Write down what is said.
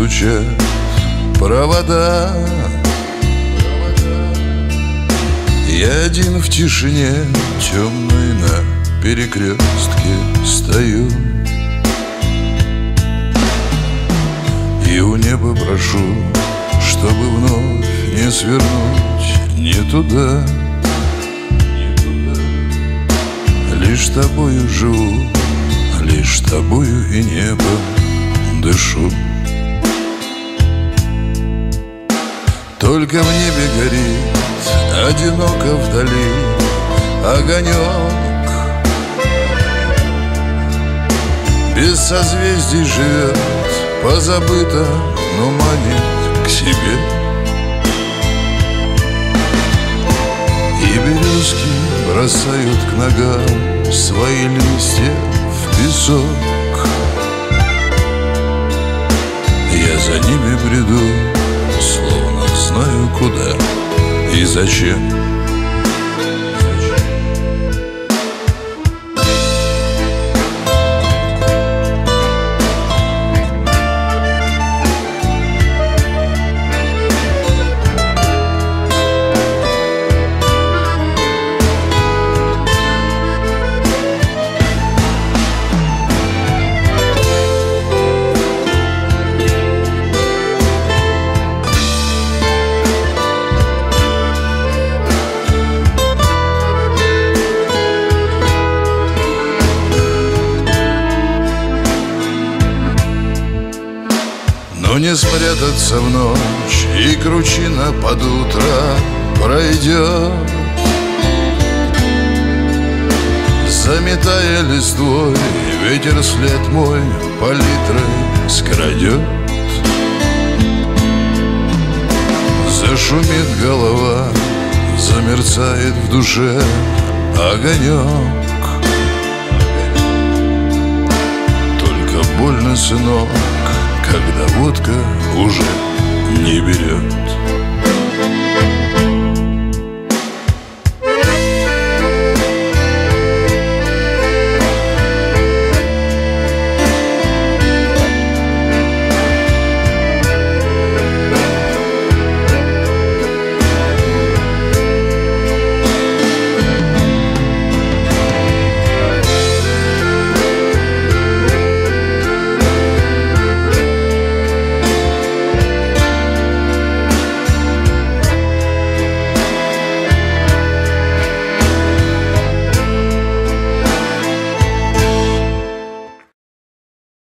стучат провода. Я один в тишине темной на перекрестке стою, и у неба прошу, чтобы вновь не свернуть не туда. Лишь тобою живу, лишь тобою и небом дышу. Только в небе горит одиноко вдали огонек. Без созвездий живет, позабыто, но манит к себе. И березки бросают к ногам свои листья в песок. Я за ними бреду, словно знаю куда и зачем. Но не спрятаться в ночь, и кручина под утро пройдет, заметая листвой, ветер след мой палитрой скрадет. Зашумит голова, замерцает в душе огонек. Только больно, сынок, когда водка уже не берет.